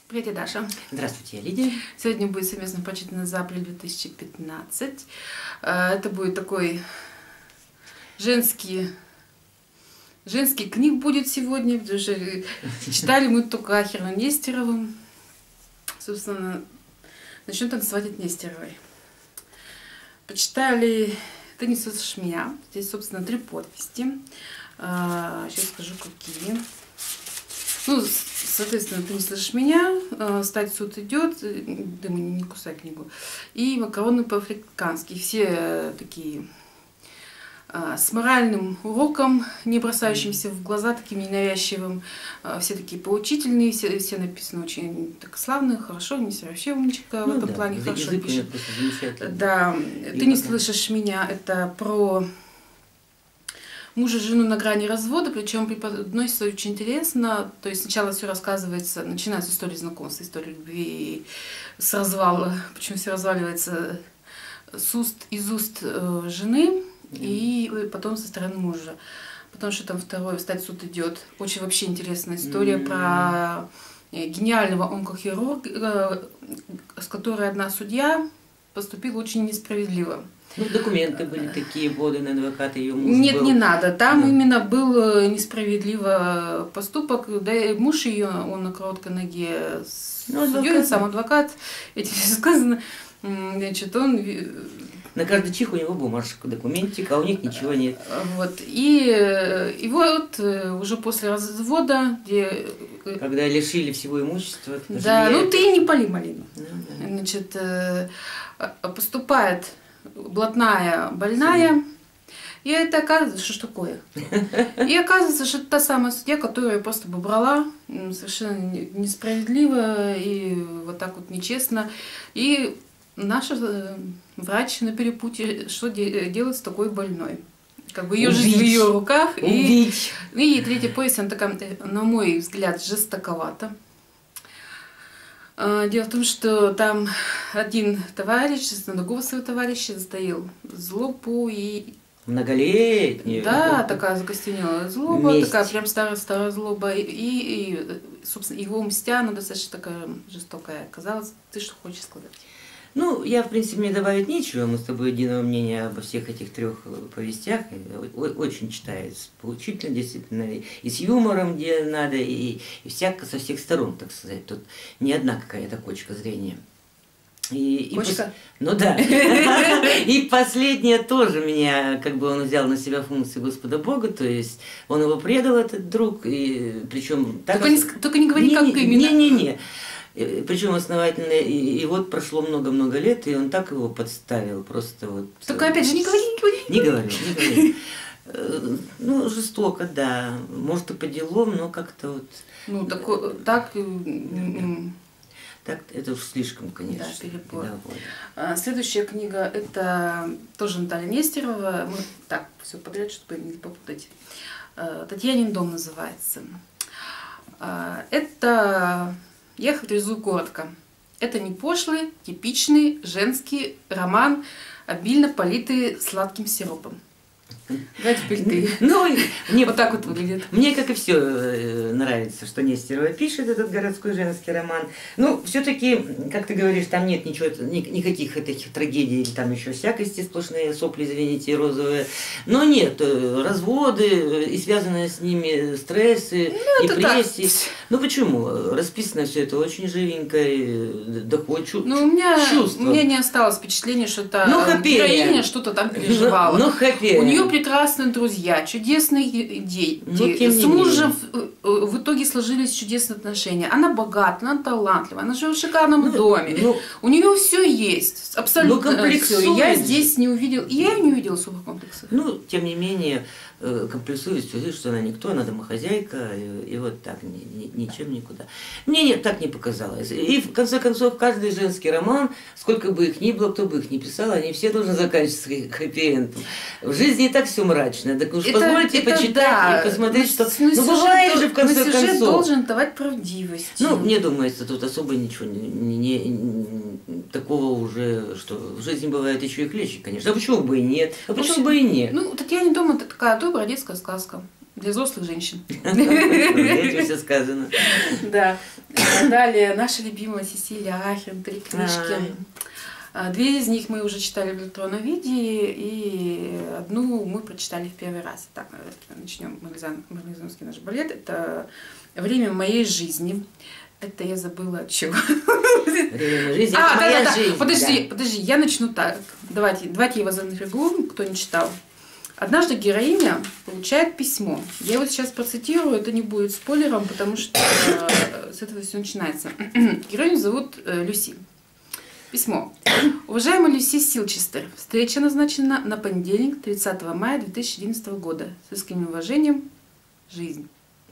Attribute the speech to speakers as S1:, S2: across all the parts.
S1: Привет, я Даша.
S2: Здравствуйте, я Лидия.
S1: Сегодня будет совместно прочитано за апрель 2015. Это будет такой женский книг будет сегодня, потому что читали мы только Ахером Нестеровым. Собственно, начнем танцевать от Нестеровой. Почитали «Ты не слышишь меня». Здесь, собственно, 3 подписи. Сейчас скажу, какие. Ну, соответственно, «Ты не слышишь меня», «Стать суд идет», «Дыма не кусай книгу» и «Макароны по-африкански». Все такие с моральным уроком, не бросающимся в глаза, таким ненавязчивым. Все такие поучительные, все написаны очень так славно, хорошо. Нестеров вообще умничка в этом плане, хорошо пишет. Да, «Ты не слышишь меня» — это про мужа и жену на грани развода, причем преподносится очень интересно. То есть сначала все рассказывается, начинается история знакомства, история любви с развала, причем все разваливается из уст жены и потом со стороны мужа. Потому что там второй «Встать суд идет». Очень вообще интересная история про гениального онкохирурга, с которой одна судья поступила очень несправедливо.
S2: Ну, документы были такие, поданные адвокат, ее муж
S1: Нет,
S2: был.
S1: не надо. Там именно был несправедливо поступок. Да и муж ее, он на короткой ноге с судьей, сам адвокат, этим все сказано. Значит, он...
S2: На каждый чих у него бумажка, документик, а у них ничего нет.
S1: Вот. И вот уже после развода, где...
S2: Когда лишили всего имущества.
S1: Да, ну ты не пали малину.
S2: Ну, да.
S1: Значит, поступает блатная больная, и это оказывается, что такое. И оказывается, что это та самая судья, которая просто бы брала совершенно несправедливо и вот так вот нечестно. И наша врач на перепутье, что делать с такой больной. Как бы ее жизнь в ее руках. И третья повесть, она такая, на мой взгляд, жестоковата. Дело в том, что там один товарищ на другого своего товарища затаил злобу и...
S2: Многолетняя.
S1: Да, такая закостенелая злоба, месть. Такая прям старая злоба. И, собственно, его мстя, она достаточно такая жестокая оказалась. Ты что хочешь сказать?
S2: Ну, я, в принципе, мне добавить нечего. Мы с тобой единого мнения обо всех этих 3 повестях. Очень читается поучительно, действительно, и с юмором, где надо, и всяко со всех сторон, так сказать. Тут не одна какая-то кочка зрения.
S1: Кочка?
S2: Ну да. И последнее тоже меня, как бы он взял на себя функции Господа Бога, то есть он его предал, этот друг, и причем...
S1: Только не говори, как именно.
S2: Не-не-не. Причем основательно, и вот прошло много-много лет, и он так его подставил, просто вот...
S1: Только опять же, не говори.
S2: Не говорю. Ну, жестоко, да. Может, и по делам, но как-то вот...
S1: Ну, так...
S2: Так, это уж слишком, конечно.
S1: Да, перебор. Следующая книга, это тоже Наталья Нестерова. Мы так, все подряд, чтобы не попутать. «Татьянин дом» называется. Это... Я характеризую коротко. Это не пошлый, типичный женский роман, обильно политый сладким сиропом. Да, теперь ты.
S2: Ну, мне
S1: вот так вот выглядит.
S2: Мне, как и все, нравится, что Нестерова пишет этот городской женский роман. Ну, все-таки, как ты говоришь, там нет ничего, никаких этих трагедий, там еще всякости сплошные, сопли, извините, розовые. Но нет, разводы и связанные с ними стрессы, депрессии. Ну почему? Расписано все это очень живенько, доходчиво.
S1: Ну, у меня не осталось впечатления, что та героиня что-то там переживала. У нее прекрасные друзья, чудесные дети. С мужем в итоге сложились чудесные отношения. Она богата, она талантлива, она живет в шикарном доме. У нее все есть, абсолютно все. Я здесь не увидела, я не увидела особых комплексов.
S2: Ну, тем не менее, комплексует, что она никто, она домохозяйка, и вот так, ничем никуда. Мне так не показалось. И в конце концов, каждый женский роман, сколько бы их ни было, кто бы их ни писал, они все должны заканчиваться хэппи-эндом. В жизни и так все мрачно. Так уж позвольте почитать, да, и посмотреть, что... Ну, бывает же, в конце концов.
S1: Сюжет должен давать правдивость.
S2: Ну, мне думается, тут особо ничего такого уже, что в жизни бывает еще и клещи, конечно. А почему бы и нет? А почему бы и нет?
S1: Ну, «Татьянин дом» — это такая добрая детская сказка. для взрослых женщин.
S2: Этим все сказано.
S1: Да. Далее наша любимая Сесилия Ахен, 3 книжки. 2 из них мы уже читали в электронном виде, и одну мы прочитали в первый раз. Так, начнем. Марлезонский наш балет. Это «Время моей жизни». Это я забыла от чего.
S2: Время жизни. Да.
S1: Подожди, я начну так. Давайте я его занапрягу, кто не читал. Однажды героиня получает письмо. Я его сейчас процитирую, это не будет спойлером, потому что с этого все начинается. Героиню зовут Люси. Письмо. Уважаемая Люси Силчестер, встреча назначена на понедельник, 30 мая 2011 года. С искренним уважением, жизнь.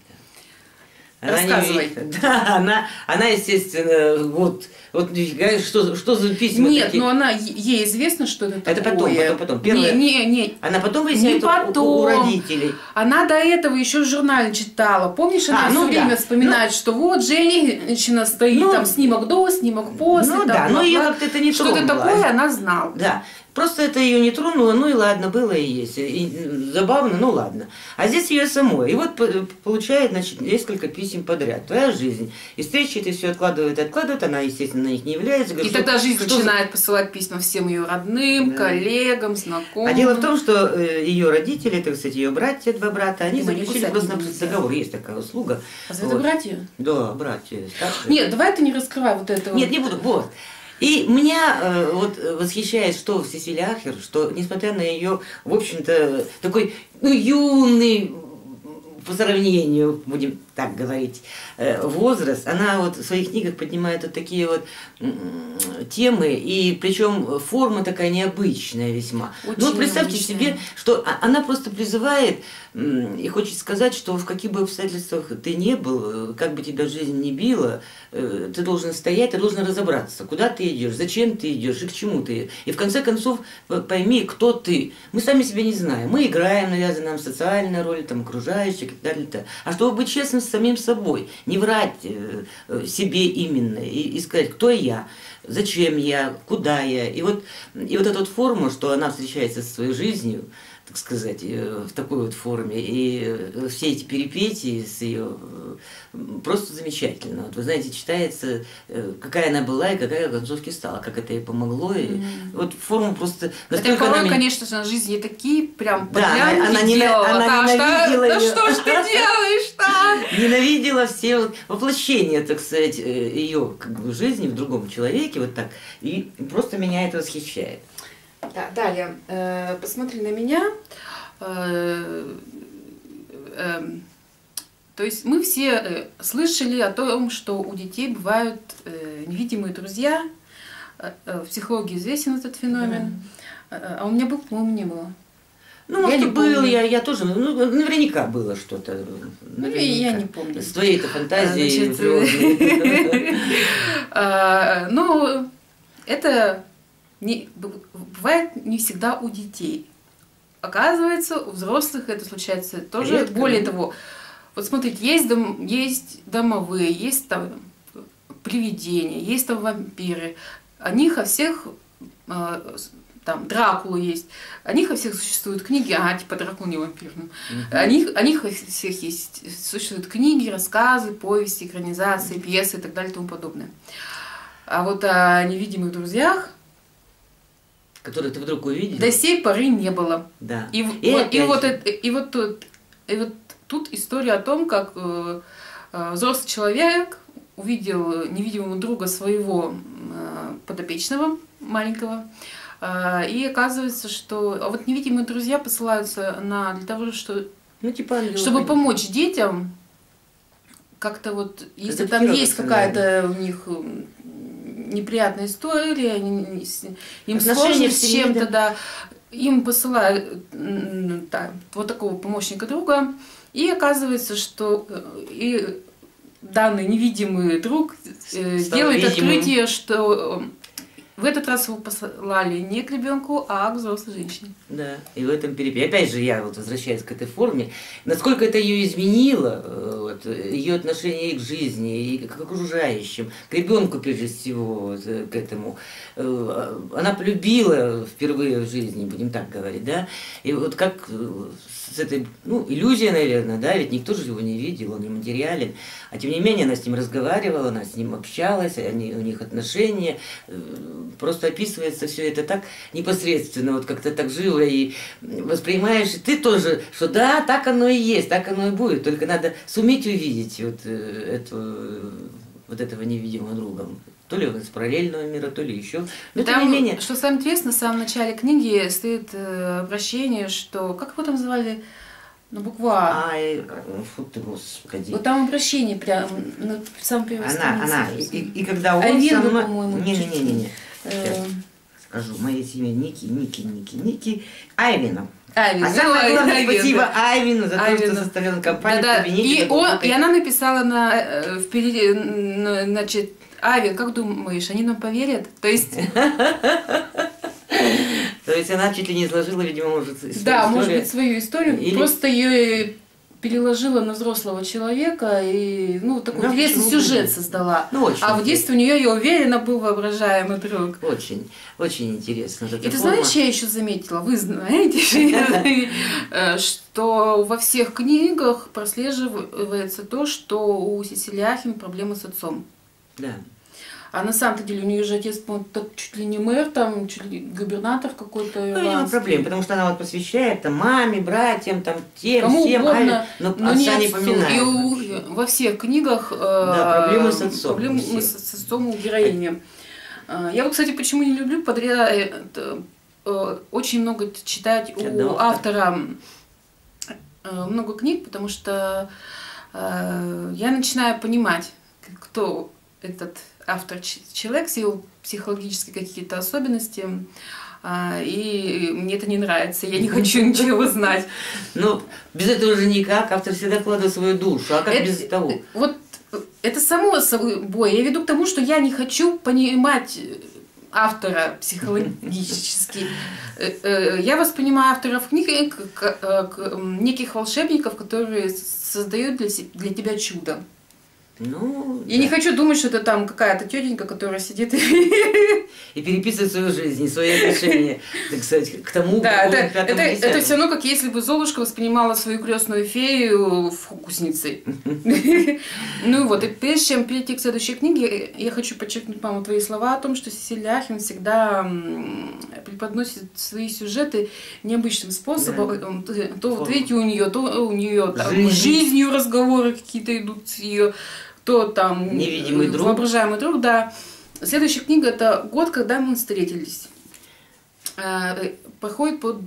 S1: Рассказывай.
S2: Да, она, естественно, вот нифига, что за письма
S1: Нет,
S2: такие?
S1: но ей известно, что это такое.
S2: Это потом. Первое.
S1: Не.
S2: Она потом выясняет у родителей.
S1: Она до этого еще в журнале читала. Помнишь, она все время вспоминает, что вот женщина стоит, там снимок до, снимок после.
S2: Ну да, но ее как-то это не тронуло.
S1: Что это такое, она знала.
S2: Да. Просто это ее не тронуло, ну и ладно, было и есть. И забавно, ну ладно. А здесь ее самой. И вот получает, значит, несколько писем подряд. Твоя жизнь. И встречи это все откладывает. Она, естественно, на них не является.
S1: Говорит, и тогда жизнь начинает посылать письма всем ее родным, коллегам, знакомым.
S2: А дело в том, что ее родители, это, кстати, ее братья, 2 брата, они заключили просто-напросто договор. Есть такая услуга.
S1: А это братья?
S2: Да, братья.
S1: Нет, давай ты не раскрывай вот этого.
S2: Нет, не буду. Вот. И меня восхищает, что в Сесилии Ахер, что несмотря на ее, в общем-то, такой юный, по сравнению, будем так говорить, возраст, она вот в своих книгах поднимает вот такие вот темы, и причем форма такая необычная весьма. Очень ну, представьте себе, что она просто призывает и хочет сказать, что в каких бы обстоятельствах ты не был, как бы тебя жизнь не била, ты должен стоять, ты должен разобраться, куда ты идешь, зачем ты идешь и к чему ты. И в конце концов пойми, кто ты. Мы сами себя не знаем. Мы играем, навязанная нам социальная роль, там, окружающих и так далее. А чтобы быть честным с самим собой, не врать себе именно и сказать, кто я, зачем я, куда я. И вот эта вот форма, что она встречается со своей жизнью, так сказать, в такой вот форме, и все эти перипетии с ее просто замечательно. Вот вы знаете, читается, какая она была и какая в концовке стала, как это ей помогло. И вот форму просто...
S1: Хотя порой, конечно же, на жизни такие прям
S2: да, она ненавидела ее.
S1: Да что ж ты делаешь-то?
S2: Ненавидела все воплощения, так сказать, ее как бы, жизни в другом человеке, вот так, и просто меня это восхищает.
S1: Да, далее, посмотри на меня. То есть мы все слышали о том, что у детей бывают невидимые друзья. В психологии известен этот феномен. Да. А у меня был, по-моему, не было.
S2: Ну, может, был, я тоже, ну, наверняка было что-то.
S1: Я не помню.
S2: С твоей-то фантазией.
S1: Ну, это... бывает не всегда у детей. Оказывается, у взрослых это случается тоже. Редко. Более того, вот смотрите, есть домовые, есть там привидения, есть там вампиры. О них о всех, там Дракула есть, о них о всех существуют книги, типа Дракула не вампир. О них о всех есть, существуют книги, рассказы, повести, экранизации, пьесы и так далее и тому подобное. А вот о невидимых друзьях,
S2: которые ты вдруг увидел?
S1: До сей поры не было.
S2: Да.
S1: И вот тут история о том, как взрослый человек увидел невидимого друга своего подопечного, маленького, и оказывается, что... А вот невидимые друзья посылаются для того, чтобы помочь детям, как-то вот, если там есть какая-то у них... неприятная история, им сложно с чем-то, да, им посылают вот такого помощника друга, и оказывается, что и данный невидимый друг делает открытие, что в этот раз его посылали не к ребенку, а к взрослой женщине.
S2: Да, и в этом перепись. Опять же, я вот возвращаюсь к этой форме, насколько это ее изменило, вот, ее отношение и к жизни, и к окружающим, к ребенку прежде всего, вот, к этому. Она полюбила впервые в жизни, будем так говорить, да, и вот как с этой, ну, иллюзия, наверное, да, ведь никто же его не видел, он не материален, а тем не менее она с ним разговаривала, она с ним общалась, у них отношения, просто описывается все это так непосредственно, вот как-то так живо, и воспринимаешь, и ты тоже, что да, так оно и есть, так оно и будет, только надо суметь увидеть вот этого невидимого друга. То ли он из параллельного мира, то ли еще. Но
S1: там,
S2: тем не менее.
S1: что самое интересное, в самом начале книги стоит обращение, что, как его там звали, на букву А.
S2: Фу ты, господи.
S1: Вот там обращение прям на самом первой странице.
S2: Она, и когда он
S1: Айвенго,
S2: со мной...
S1: по-моему.
S2: Не. Скажу, мое имя Ники. Айвена.
S1: А
S2: самое главное, спасибо Айвину за то, что составил компанию в кабинете.
S1: И она написала впереди, значит, Айвен, как думаешь, они нам поверят? То есть...
S2: То есть она чуть ли не изложила, видимо, может, свою историю.
S1: Да, может быть, свою историю. Просто ее переложила на взрослого человека и, ну, такой интересный сюжет создала.
S2: Ну, очень
S1: а в детстве у нее, я уверена, был воображаемый друг.
S2: Очень, очень интересно.
S1: И ты знаешь, я еще заметила, вы знаете, что во всех книгах прослеживается то, что у Сесилии Ахен проблемы с отцом.
S2: Да.
S1: А на самом-то деле у нее же отец, по-моему, чуть ли не мэр, там, чуть ли губернатор какой-то.
S2: Ну, не проблем, потому что она вот посвящает там маме, братьям, там, тем,
S1: кому
S2: всем,
S1: угодно,
S2: но отца не поминает.
S1: И во всех книгах
S2: проблемы с отцом.
S1: Проблемы с отцом у героини. Я вот, кстати, почему не люблю подряд очень много читать у автора много книг, потому что я начинаю понимать, кто этот автор человек, с его психологические какие-то особенности, и мне это не нравится, я не хочу ничего знать.
S2: Ну, без этого же никак, автор всегда вкладывает свою душу, а как без того?
S1: Вот это само собой, я веду к тому, что я не хочу понимать автора психологически. Я воспринимаю авторов книг как неких волшебников, которые создают для тебя чудо.
S2: Ну,
S1: я не хочу думать, что это там какая-то тетенька, которая сидит
S2: и переписывает свою жизнь и свои отношения, так сказать, к тому,
S1: да, это все равно, как если бы Золушка воспринимала свою крестную фею фокусницей. Ну вот, и прежде чем перейти к следующей книге, я хочу подчеркнуть, мама, твои слова о том, что Сесилия Ахен всегда преподносит свои сюжеты необычным способом. То вот видите, у нее там жизнью разговоры какие-то идут с ее, то там
S2: невидимый друг.
S1: Воображаемый друг, да. Следующая книга — это «Год, когда мы встретились». Проходит под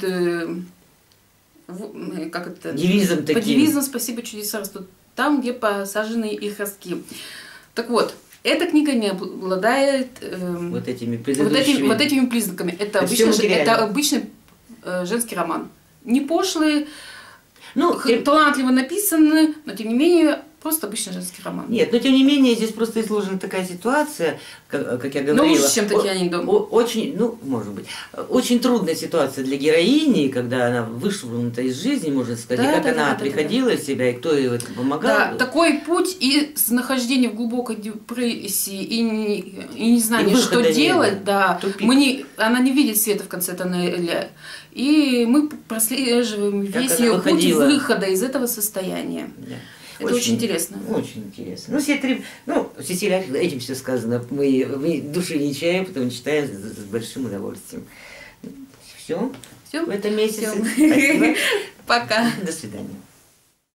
S1: как это?
S2: Девизом таким.
S1: Под девизом «Спасибо, чудеса растут там, где посажены их ростки». Так вот, эта книга не обладает
S2: вот этими
S1: признаками. Это обычный женский роман. Не пошлый, талантливо написанный, но тем не менее просто обычный женский роман.
S2: Нет, но тем не менее здесь просто изложена такая ситуация, как я говорила.
S1: Ну, лучше, чем «Татьянин дом».
S2: Очень, может быть, очень трудная ситуация для героини, когда она вышвырнута из жизни, можно сказать, и как она приходила в себя, и кто ей в этом помогал.
S1: Да, такой путь и нахождение в глубокой депрессии, и не знание, что делать, да. Она не видит света в конце тоннеля. И мы прослеживаем весь ее путь выхода из этого состояния. Да. Это очень интересно.
S2: Очень интересно. Сесилия, этим все сказано. Мы души не чаем, потом читаем с большим удовольствием. Все в этом месяце.
S1: Спасибо. Пока.
S2: До свидания.